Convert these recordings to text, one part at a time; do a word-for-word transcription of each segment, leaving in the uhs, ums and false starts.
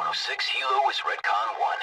oh six Hilo is Redcon one.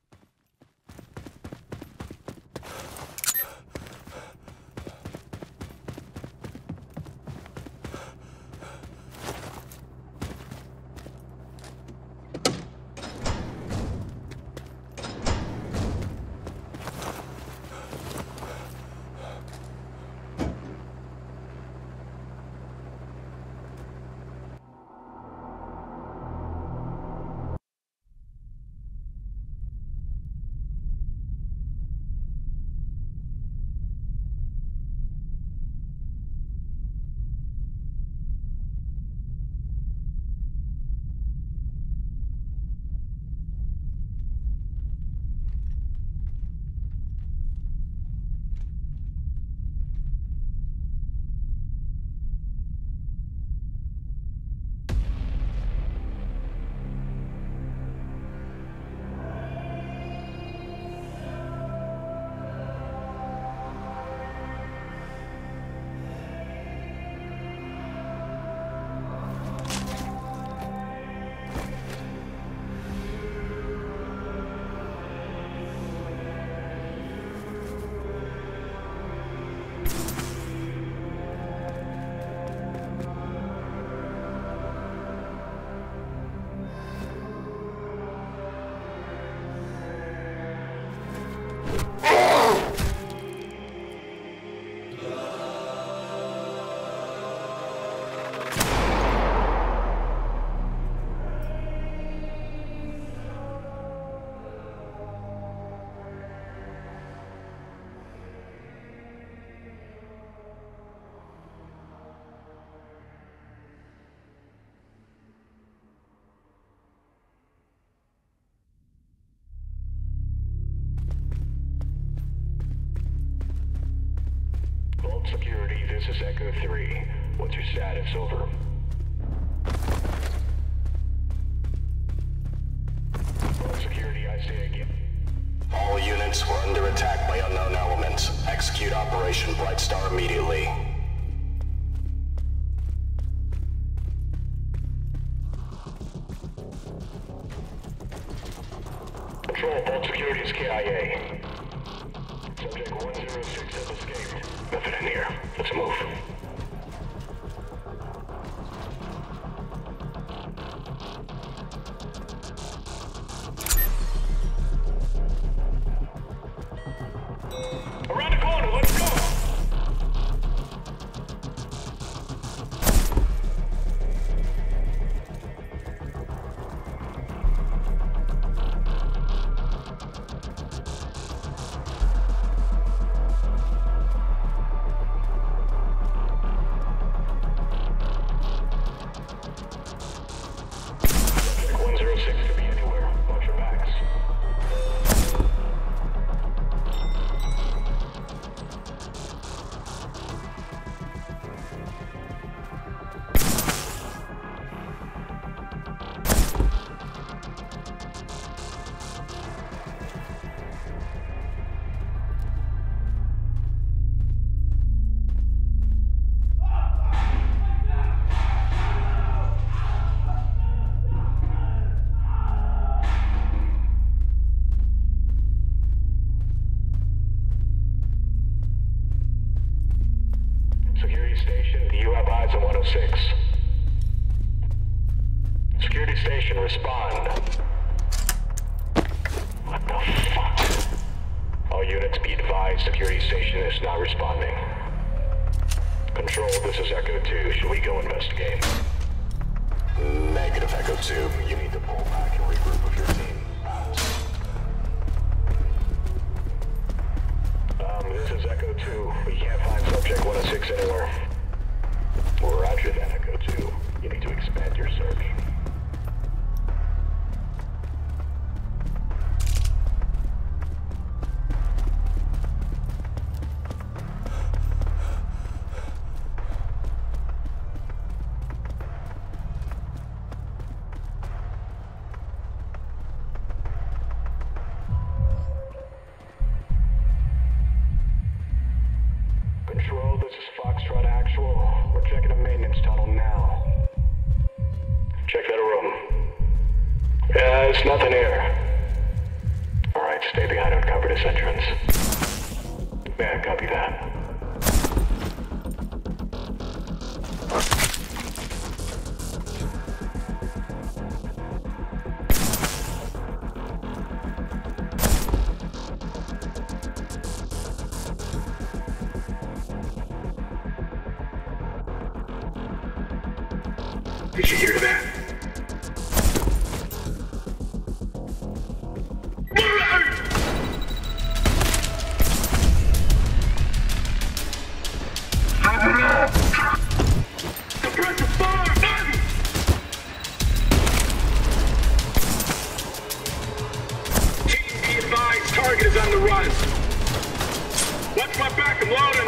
Security, this is Echo three. What's your status? Over. Well, security, I say again. All units were under attack by unknown elements. Execute Operation Bright Star immediately. Control, Vault Security is K I A. Subject one zero six has escaped. Nothing in here. Let's move. Around the corner, let's go! Security station, respond. What the fuck? All units be advised, security station is not responding. Control, this is Echo two. Should we go investigate? Negative, Echo two. You need to pull back and regroup with your team. Um, this is Echo two. We can't find subject one oh six anywhere. Roger that, Echo two. You need to expand your search. Control, this is Foxtrot Actual. We're checking a maintenance tunnel now. Check thin air. Alright, stay behind and cover this entrance. Yeah, copy that. Did you hear that? Suppressive fire! Team, be advised, target is on the run. Watch my back, I'm loading.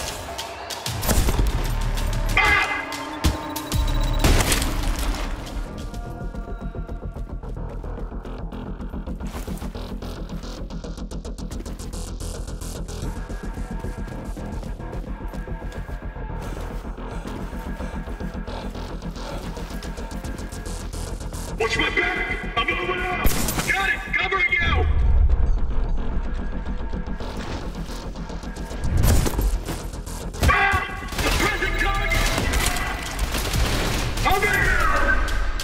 Watch my back! I'm moving up! Got it! Covering you! Ah! Suppressing target! Over here!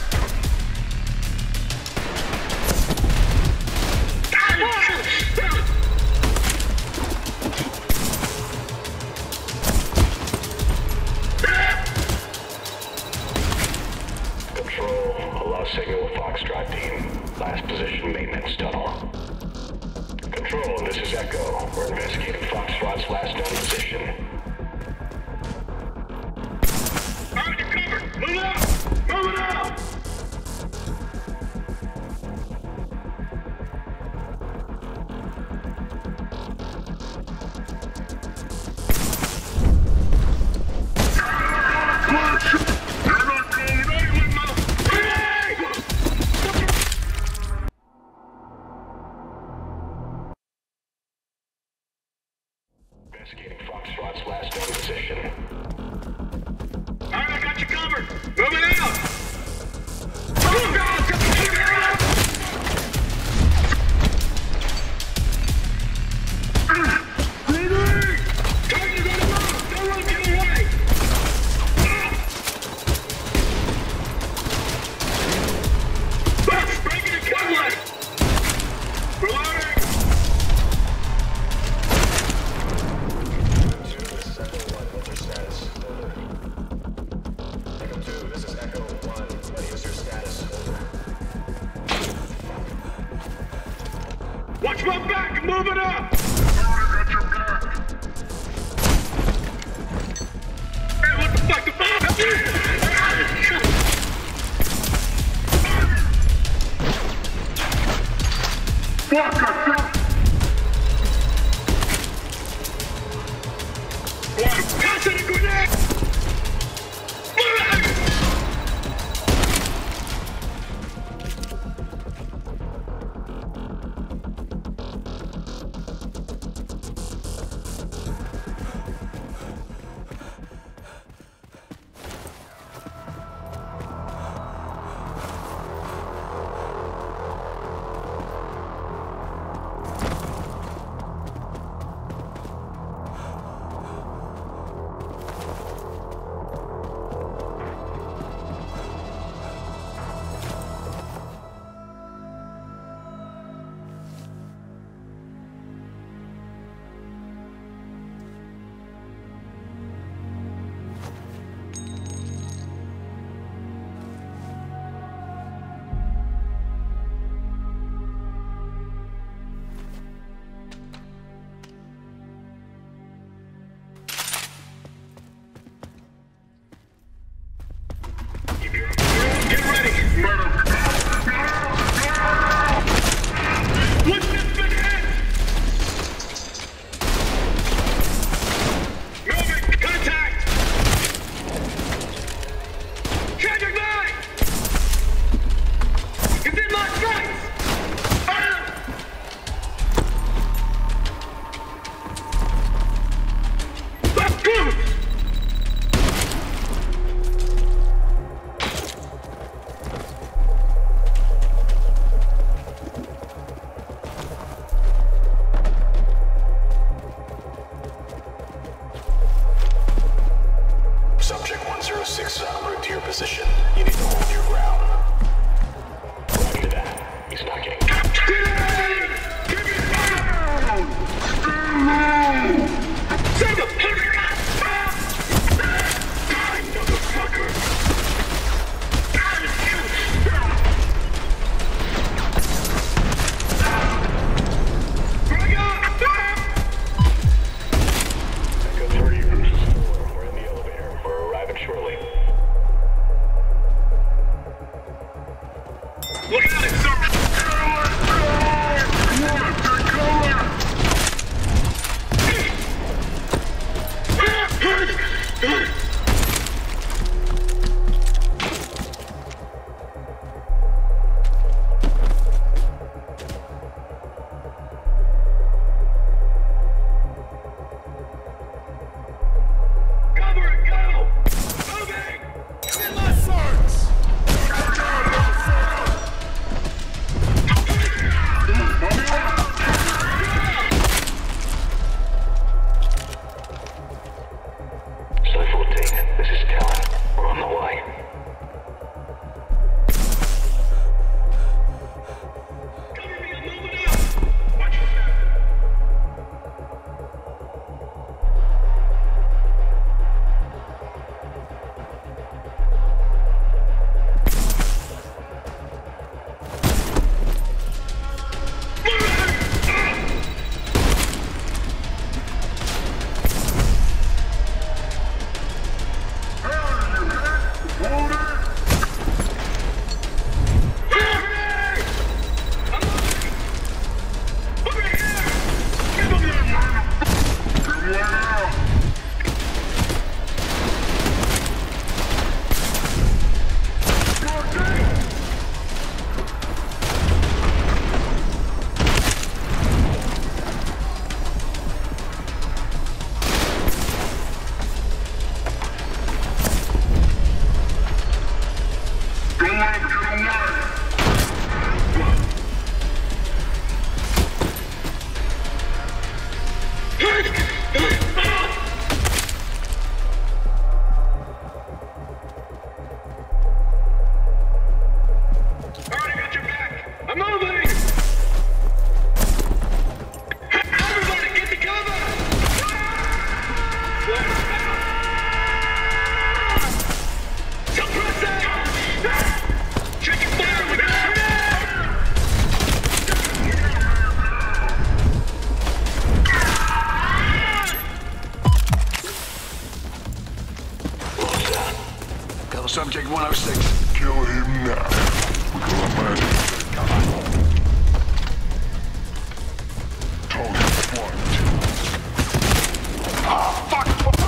Signal Foxtrot team. Last position, maintenance tunnel. Control, this is Echo. We're investigating Foxtrot's last known position. Alright, you're covered! Move it out! Move it out! Investigating Foxtrot's last known position. Alright, I got you covered! Move it out! Move out! Move out! Grenade! Target's on the road! Don't let him get away! Ah! Breaking a cutlet! Reloading! Watch my back! I'm moving up! I got your back! Hey, what the fuck? The fuck? What? Pass it a grenade! Alright, I got your back. I'm moving. Everybody, get the cover. Suppress it. Check your fire. We got Got subject one oh six. Kill him now. We got a man. Come on. Target one. Ah, fuck!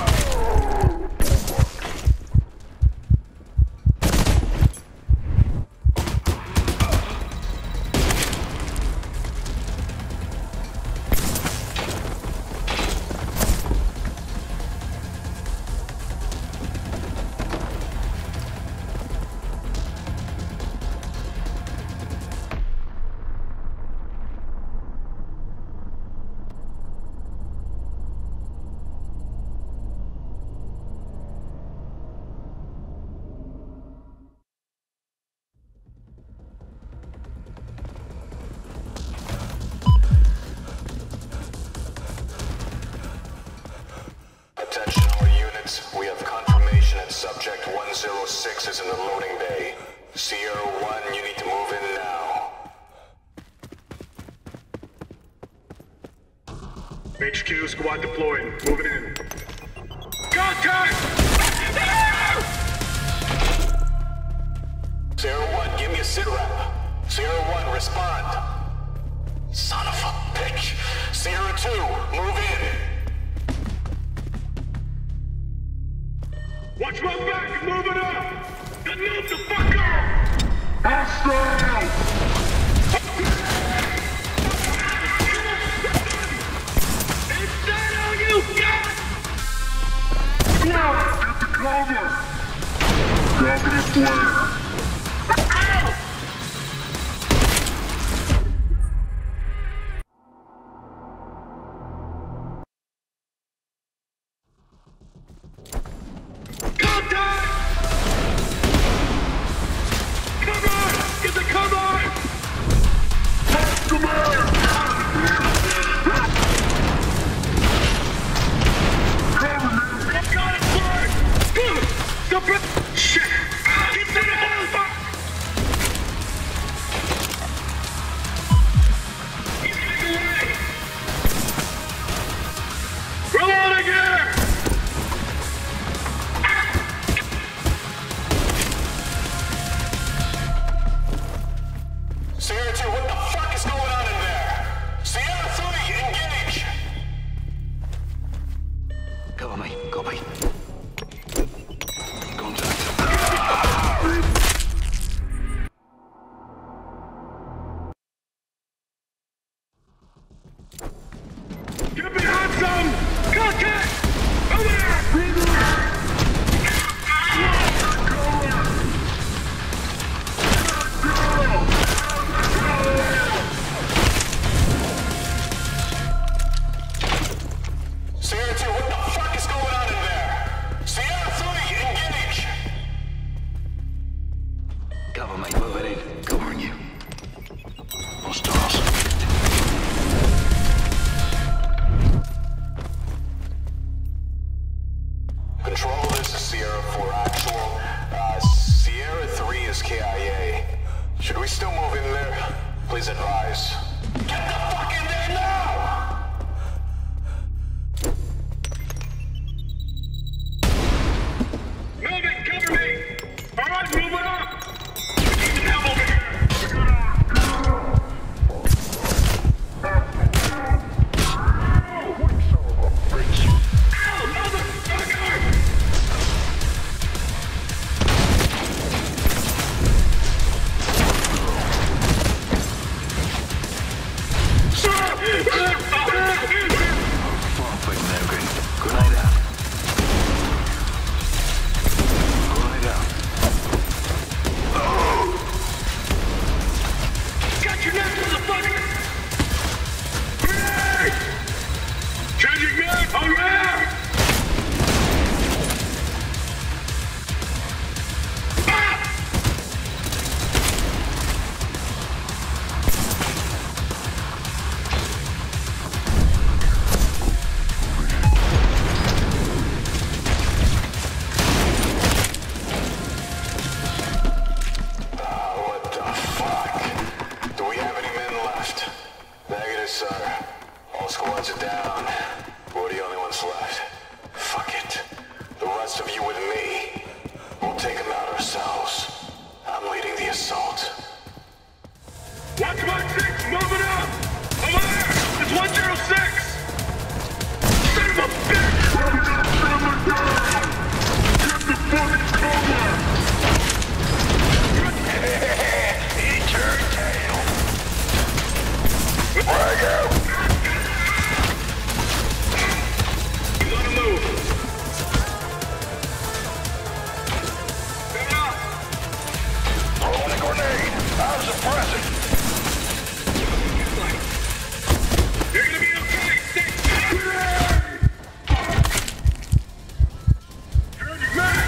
Attention all units, we have confirmation that subject one oh six is in the loading bay. Sierra one, you need to move in now. H Q squad deploying. Moving in. Contact! Sierra one, give me a sit rep. Sierra one, respond. Son of a bitch. Sierra two, move in. Watch my back! Move it up! Then move the fuck up! Hostile! It's that all you got! Get the cover! Cover the flare! Contact! Cover! Get the cover! Command! Cover me! I've got it, Bird! Good! Suppress! Shit! Get to the hole! sir. All squads are down. We're the only ones left. Fuck it. The rest of you with me. We'll take them out ourselves. I'm leading the assault. Watch my six, moving up! Over there! It's one zero six! Son of a bitch! Get the fucking cover! Eat your tail. Frag out. He's on the move. Get up! Throwing a grenade. I'll suppress it. You're gonna be okay, six! Turn back!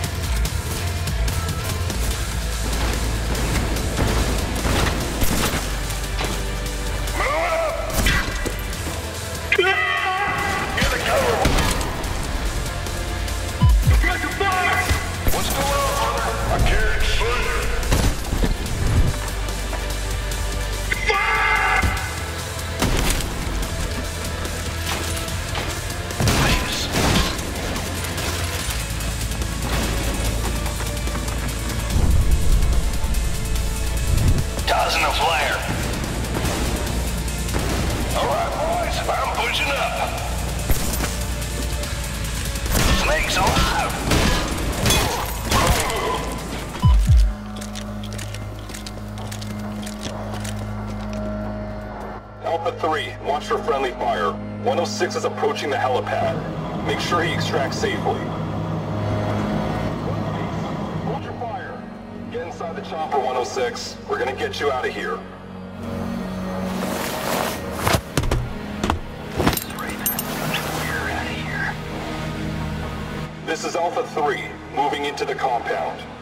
Move it up. Get the cover. Suppressive fire! What's going on, brother? I can't see. Fire! Please. Tossing a flare. All right, boys, I'm pushing up. Snake's alive. Alpha three, watch for friendly fire. one oh six is approaching the helipad. Make sure he extracts safely. Hold your fire. Get inside the chopper, one oh six. We're gonna get you out of here. This is Alpha three, moving into the compound.